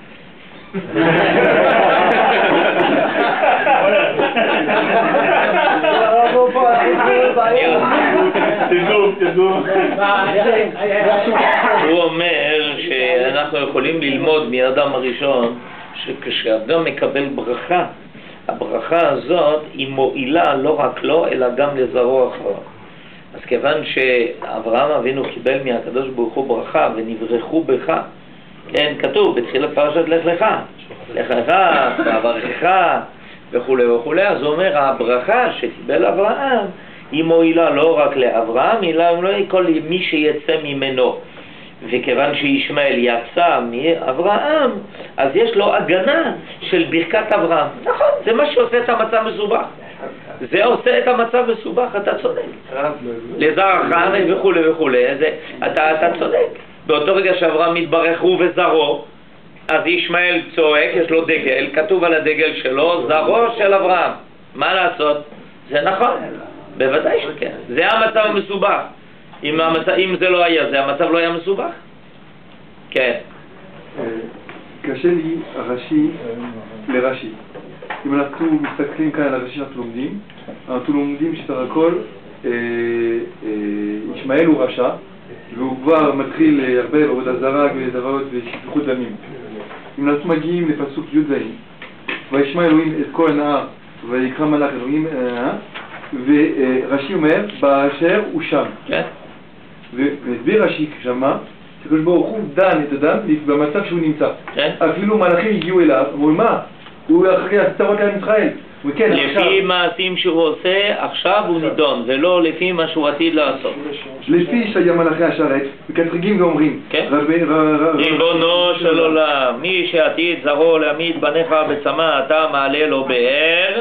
הוא אומר שאנחנו יכולים ללמוד מאדם הראשון שכשאדם מקבל ברכה, הברכה הזאת היא מועילה לא רק לו אלא גם לזרוע אחריו. אז כיוון שאברהם אבינו קיבל מהקדוש ברוך הוא ברכה ונברכו בך, כן, כתוב בתחילת פרשת לך לך, לך לך, ואברכך וכו' וכו', אז הוא אומר הברכה שקיבל אברהם היא מועילה לא רק לאברהם אלא לא כל מי שיצא ממנו, וכיוון שישמעאל יצא מאברהם אז יש לו הגנה של ברכת אברהם. נכון, זה מה שעושה את המצב מסובך, זה עושה את המצב מסובך, אתה צודק, לזרעך וכו' וכו', אתה, אתה צודק. באותו רגע שאברהם מתברך הוא וזרעו, אז ישמעאל צועק, יש לו דגל, כתוב על הדגל שלו זרעו של אברהם. מה לעשות? זה נכון, בוודאי שכן, זה המצב המסובך. אם, המצב, אם זה לא היה, זה המצב לא היה מסובך. כן. קשה לי רש"י לרש"י. אם אנחנו מסתכלים כאן על הרש"י שאנחנו לומדים, אנחנו לומדים שסך הכל ישמעאל הוא רשע, והוא כבר מתחיל הרבה עבודה זרה ודברות ושפיכות דמים. אם אנחנו מגיעים לפסוק י' וישמע אלוהים את כל הנהר ויקרא מלאך אלוהים, ורש"י אומר באשר הוא שם. והסביר רש"י שמה שקדוש ברוך הוא דן את אדם במצב שהוא נמצא. אפילו מלאכים הגיעו אליו, אמרו מה? הוא אחרי הסתרות על ישראל. לפי מעשים שהוא עושה עכשיו הוא נידון, ולא לפי מה שהוא עתיד לעשות. לפי שהיה מלאכי השרת, מקטרגים ואומרים ריבונו של עולם, מי שעתיד זרעו להעמיד בניך בצמא אתה מעלה לו באר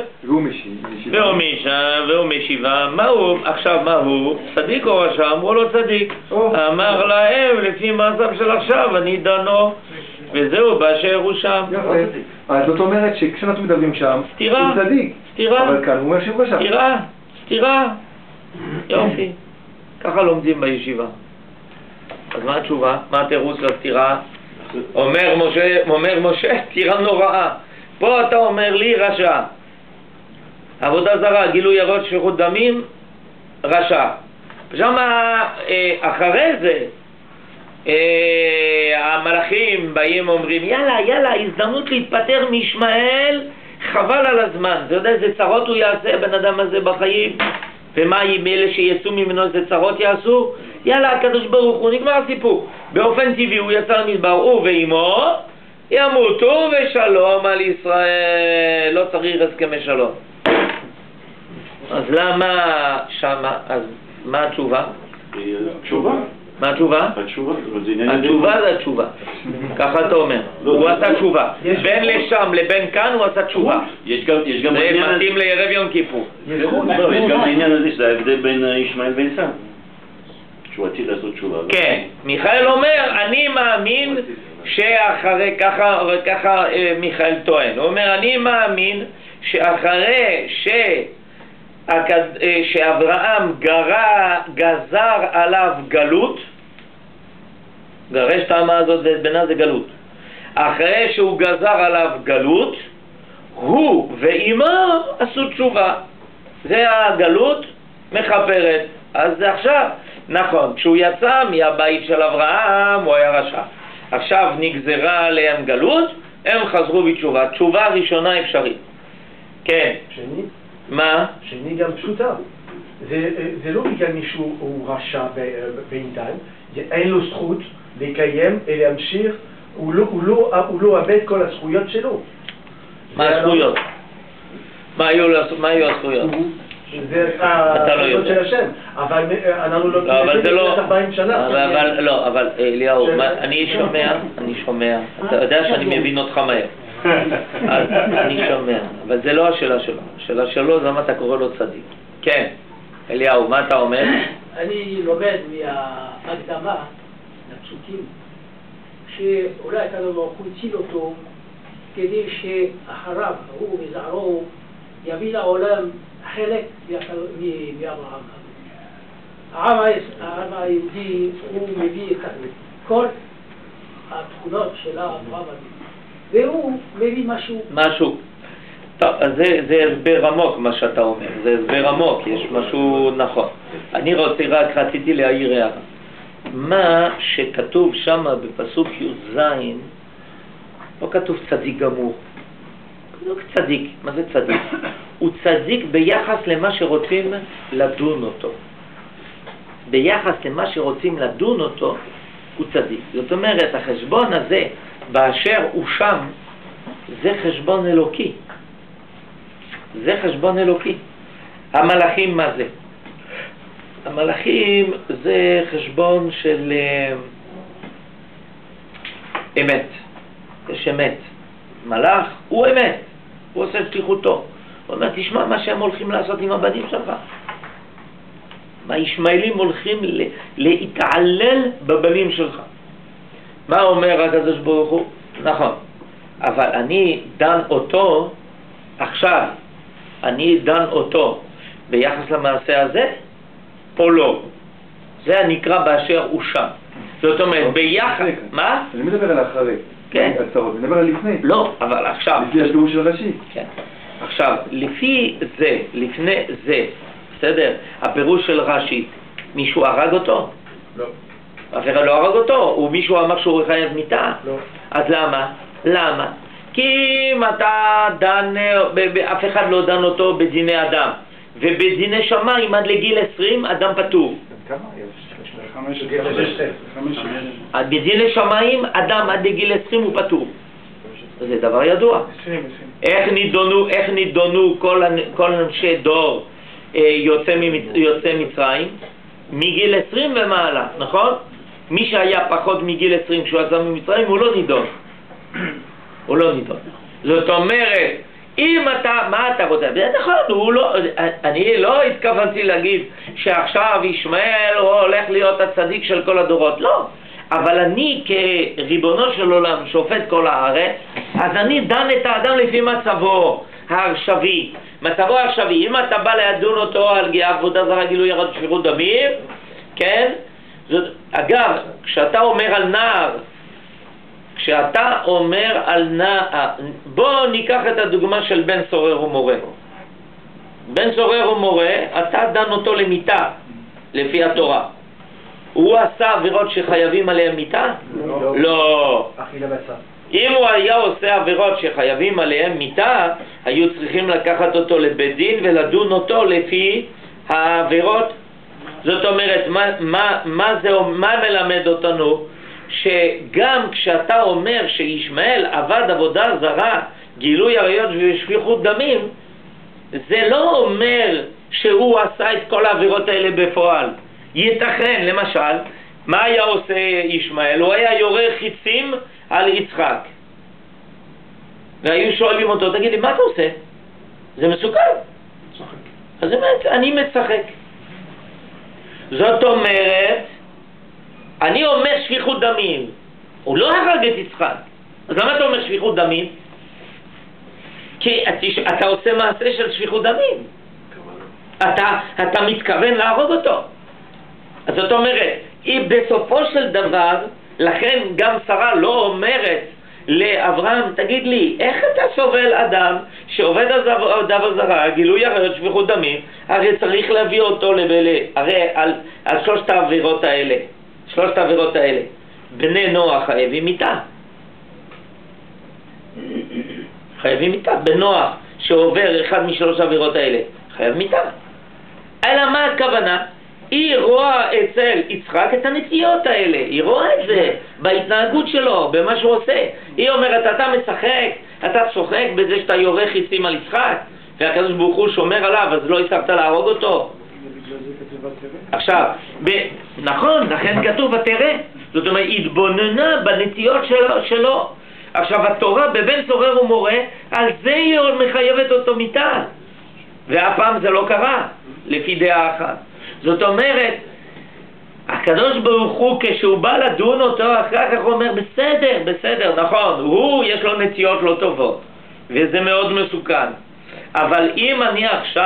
והוא משיבה. מה הוא? עכשיו מה הוא? צדיק או רשע? אמרו לו צדיק. אמר להם לפי מעשיו של עכשיו אני דנו, וזהו באשר הוא שם. אז זאת אומרת שכשאנחנו מדברים שם סתירה, הוא צדיק, סתירה, אבל כאן הוא אומר שהוא רשע. סתירה, סתירה. יופי, ככה לומדים בישיבה. אז מה התשובה? מה התירוץ לסתירה? אומר משה, אומר משה, סתירה נוראה. פה אתה אומר לי רשע, עבודה זרה, גילוי עריות, שפיכות דמים, רשע. שם אחרי זה המלאכים באים אומרים יאללה יאללה הזדמנות להתפטר מישמעאל, חבל על הזמן. אתה יודע איזה צרות הוא יעשה בן אדם הזה בחיים, ומה עם אלה שיצאו ממנו איזה צרות יעשו? יאללה הקדוש ברוך הוא, נגמר הסיפור. באופן טבעי הוא יצא למדבר, הוא ואימו ימותו ושלום על ישראל, לא צריך הסכמי שלום. אז למה שמה? אז מה התשובה? תשובה. מה התשובה? התשובה. התשובה זה התשובה. ככה אתה אומר. הוא עשה תשובה. בין לשם לבין כאן הוא עשה תשובה. זה מתאים לערב יום כיפור. יש גם העניין הזה שזה ההבדל בין ישמעאל ועשו. שהוא עתיד לעשות תשובה. כן. מיכאל אומר אני מאמין שאחרי ככה וככה מיכאל טוען. הוא אומר אני מאמין שאחרי ש... שאברהם גרה, גזר עליו גלות, גרש את האמה הזאת ואת בנה זה גלות, אחרי שהוא גזר עליו גלות הוא ואימו עשו תשובה, זה הגלות מכפרת. אז זה עכשיו נכון, כשהוא יצא מהבית של אברהם הוא היה רשע, עכשיו נגזרה עליהם גלות, הם חזרו בתשובה, תשובה ראשונה אפשרית. כן. שני? מה? שני גם פשוטה. זה, זה לא בגלל מישהו הוא רשע בינתיים, אין לו זכות לקיים ולהמשיך, הוא לא, הוא לא, הוא לא עבד כל הזכויות שלו. מה הזכויות? מה היו הזכויות? זה הזכויות של השם, אבל אנחנו לא נתנו את ארבעים שנה. לא, אבל אליהו, אני שומע, אני שומע, אתה יודע שאני מבין אותך מהר. אז אני שומע, אבל זה לא השאלה שלו. השאלה שלו זה למה אתה קורא לו צדיק. כן, אליהו, מה אתה אומר? אני לומד מההקדמה לפסוקים שאולי הקדוש ברוך הוא הציל אותו כדי שאחריו הוא וזרעו יביא לעולם חלק מאברהם. העם היהודי הוא מביא את כל התכונות של אברהם אבינו, והוא מביא משהו. משהו. טוב, זה, זה הסבר עמוק מה שאתה אומר, זה הסבר עמוק, יש משהו נכון. אני רוצה, רק רציתי להעיר הערה. מה שכתוב שם בפסוק י"ז, לא כתוב צדיק גמור. לא צדיק, מה זה צדיק? הוא צדיק ביחס למה שרוצים לדון אותו. ביחס למה שרוצים לדון אותו, הוא צדיק. זאת אומרת, החשבון הזה, באשר הוא שם, זה חשבון אלוקי. זה חשבון אלוקי. המלאכים מה זה? המלאכים זה חשבון של אמת. יש אמת. מלאך הוא אמת. הוא עושה שליחותו. הוא אומר, תשמע מה שהם הולכים לעשות עם הבנים שלך. הישמעאלים הולכים להתעלל בבנים שלך. מה אומר הקדוש ברוך הוא? נכון. אבל אני דן אותו עכשיו. אני דן אותו ביחס למעשה הזה או לא. זה נקרא באשר הוא שם. זאת אומרת, ביחס... מה? אני מדבר על האחרי. כן. אני מדבר על לפני. לא, אבל עכשיו... לפי השיעור של רש"י. כן. עכשיו, לפי זה, לפני זה, בסדר? הפירוש של רש"י, מישהו הרג אותו? לא. אף אחד לא הרג אותו, ומישהו אמר שהוא חייב מיתה? לא. אז למה? למה? כי אם אתה דן, אף אחד לא דן אותו בדיני אדם, ובדיני שמיים עד לגיל עשרים אדם פטור. כמה? חמש. אז בדיני שמיים אדם עד לגיל עשרים הוא פטור. זה דבר ידוע. איך נידונו, איך נידונו כל, כל אנשי דור יוצא, יוצא מצרים? מגיל עשרים ומעלה, נכון? מי שהיה פחות מגיל עשרים כשהוא יצא ממצרים הוא לא נידון. הוא לא נידון. זאת אומרת, אם אתה, מה אתה רוצה? נכון, הוא לא, אני לא התכוונתי להגיד שעכשיו ישמעאל הוא הולך להיות הצדיק של כל הדורות, לא. אבל אני כריבונו של עולם שופט כל הארץ, אז אני דן את האדם לפי מצבו העכשווי. מצבו העכשווי, אם אתה בא לדון אותו על עבודה זרה, גילוי עריות ושפיכות דמים, כן? זאת, אגב, כשאתה אומר על נער, כשאתה אומר על נער, בוא ניקח את הדוגמה של בן סורר ומורה. בן סורר ומורה, אתה דן אותו למיתה, לפי התורה. הוא עשה עבירות שחייבים עליהם מיתה? לא. לא. אכילה בשר. אם הוא היה עושה עבירות שחייבים עליהם מיתה, היו צריכים לקחת אותו לבית דין ולדון אותו לפי העבירות. זאת אומרת, מה, מה, מה, זה, מה מלמד אותנו? שגם כשאתה אומר שישמעאל עבד עבודה זרה, גילוי עריות ושפיכות דמים, זה לא אומר שהוא עשה את כל העבירות האלה בפועל. ייתכן, למשל, מה היה עושה ישמעאל? הוא היה יורה חיצים על יצחק. והיו שואלים אותו, תגיד לי, מה אתה עושה? זה מסוכן. אז באמת, אני מצחק. זאת אומרת, אני אומר שפיכות דמים. הוא לא הרג את יצחק. אז למה אתה אומר שפיכות דמים? כי אתה עושה מעשה של שפיכות דמים. אתה, אתה מתכוון להרוג אותו. אז זאת אומרת, היא בסופו של דבר, לכן גם שרה לא אומרת לאברהם, תגיד לי, איך אתה סובל אדם שעובד על דבר זרה, גילוי עריות שפיכות דמים, הרי צריך להביא אותו לבלה, הרי על, על שלושת העבירות האלה, שלושת העבירות האלה, בני נוח חייבים מיתה. חייבים מיתה, בנוח שעובר אחד משלוש העבירות האלה, חייב מיתה. אלא מה הכוונה? היא רואה אצל יצחק את הנטיות האלה, היא רואה את זה בהתנהגות שלו, במה שהוא עושה. היא אומרת, אתה משחק, אתה צוחק בזה שאתה יורה חיצים על יצחק, והקדוש ברוך הוא שומר עליו, אז לא הצלחת להרוג אותו. עכשיו, ב... נכון, לכן כתוב ותראה, זאת אומרת, התבוננה בנטיות שלו, שלו. עכשיו, התורה בבן סורר ומורה, על זה היא מחייבת אותו מיתה, ואף פעם זה לא קרה, לפי דעה אחת. זאת אומרת, הקדוש ברוך הוא כשהוא בא לדון אותו, אחר כך הוא אומר, בסדר, בסדר, נכון, הוא יש לו נטיות לא טובות, וזה מאוד מסוכן. אבל אם אני עכשיו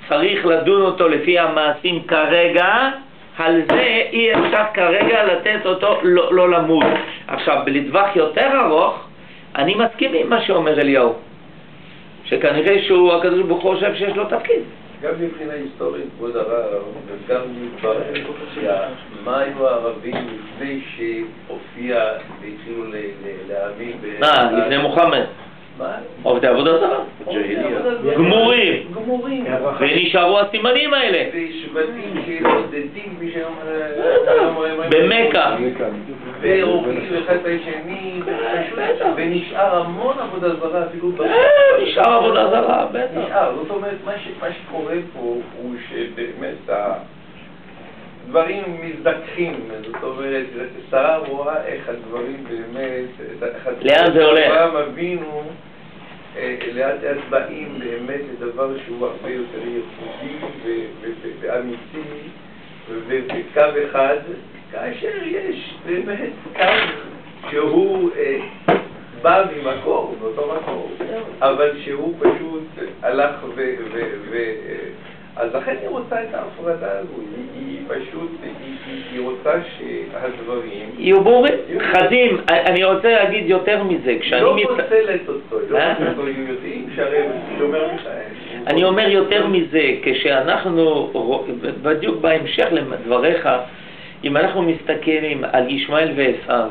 צריך לדון אותו לפי המעשים כרגע, על זה אי אפשר כרגע לתת אותו לא, לא למות. עכשיו, בלטווח יותר ארוך, אני מסכים עם מה שאומר אליהו, שכנראה שהוא, הקדוש ברוך הוא חושב שיש לו תפקיד. גם מבחינה היסטורית, כבוד הרב, וגם מתברר מה היו הערבים לפני שהופיע והתחילו להאמין. מה, לפני מוחמד? מה? עובדי עבודה זרה. גמורים. גמורים. ונשארו הסימנים האלה. ושבטים שעודדים מי שאומר... במכה. והורגים אחד בשני, ונשאר המון עבודה זרה אפילו... נשאר עבודה זרה, בטח. נשאר, זאת אומרת, מה שקורה פה הוא שבאמת הדברים מזדככים, זאת אומרת, שרה רואה איך הדברים באמת... לאן זה הולך? אברהם אבינו לאט לאט באים באמת לדבר שהוא הרבה יותר ייחודי ואמיתי וקו אחד, כאשר יש באמת קו שהוא בא ממקור, מאותו מקור, אבל שהוא פשוט הלך ו... אז לכן היא רוצה את ההפרדה הזו, היא פשוט, היא רוצה שהדברים... יהיו ברורים, חדים. אני רוצה להגיד יותר מזה, כשאני... לא פוסלת אותו, לא פוסלת אותו, יודעים שהרי שומר מיכאל. אני אומר יותר מזה, כשאנחנו, בדיוק בהמשך לדבריך, אם אנחנו מסתכלים על ישמעאל ועשיו,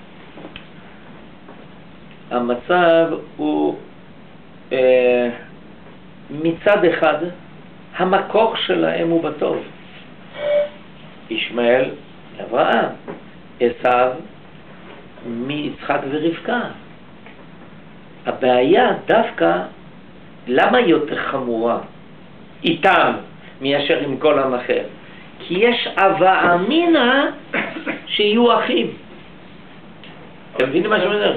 המצב הוא אה, מצד אחד, המקור שלהם הוא בטוב. ישמעאל, אברהם, עשיו, מיצחק ורבקה. הבעיה דווקא, למה היא יותר חמורה איתם מאשר עם כל עם אחר? כי יש הווה אמינה שיהיו אחים. אתם מבינים מה שאומר?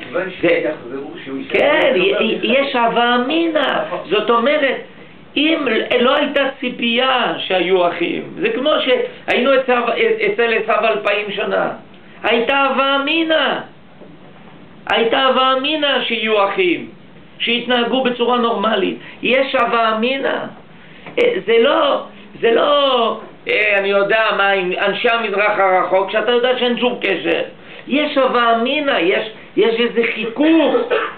כן, יש הווה אמינה. זאת אומרת, אם לא הייתה ציפייה שהיו אחים, זה כמו שהיינו אצל עשיו אלפיים שנה, הייתה הווה אמינה, הייתה הווה אמינה שיהיו אחים, שהתנהגו בצורה נורמלית. יש הווה אמינה. זה לא, זה לא, אני יודע מה, עם אנשי המזרח הרחוק, שאתה יודע שאין שום קשר. יש הווה אמינה, יש, יש איזה חיכוך,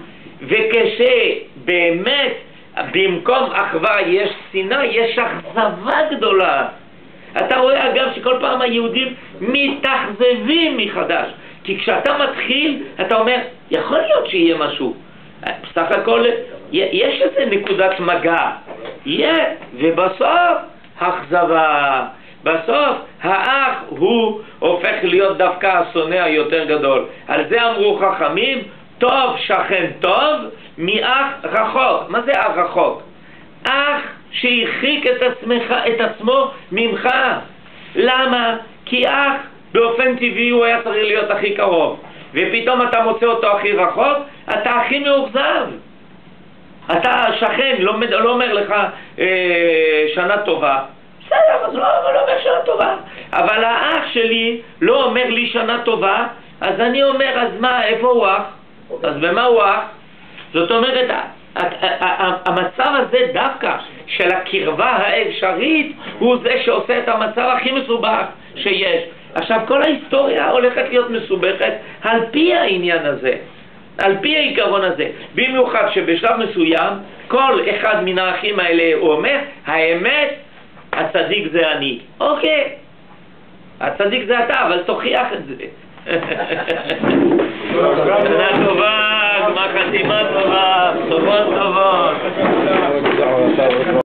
וכשבאמת במקום אחווה יש שנאה, יש אכזבה גדולה. אתה רואה אגב שכל פעם היהודים מתאכזבים מחדש, כי כשאתה מתחיל אתה אומר יכול להיות שיהיה משהו, בסך הכל יש איזה נקודת מגע, יהיה, ובסוף אכזבה, בסוף האח הוא הופך להיות דווקא השונא היותר גדול. על זה אמרו חכמים, טוב שכן טוב מאח רחוק. מה זה אח רחוק? אח שהרחיק את עצמך, את עצמו ממך. למה? כי אח באופן טבעי הוא היה צריך להיות הכי קרוב, ופתאום אתה מוצא אותו הכי רחוק, אתה הכי מאוכזב. אתה שכן, לא, לא אומר לך אה, שנה טובה, בסדר, אז לא, לא אומר שנה טובה, אבל האח שלי לא אומר לי שנה טובה, אז אני אומר, אז מה, איפה הוא אח? אז במה הוא אח? זאת אומרת, המצב הזה דווקא של הקרבה האפשרית הוא זה שעושה את המצב הכי מסובך שיש. עכשיו כל ההיסטוריה הולכת להיות מסובכת על פי העניין הזה, על פי העיקרון הזה, במיוחד שבשלב מסוים כל אחד מן האחים האלה הוא אומר, האמת, הצדיק זה אני. אוקיי, הצדיק זה אתה, אבל תוכיח את זה. שנה טובה, גמר חתימה טובה, טובות טובות.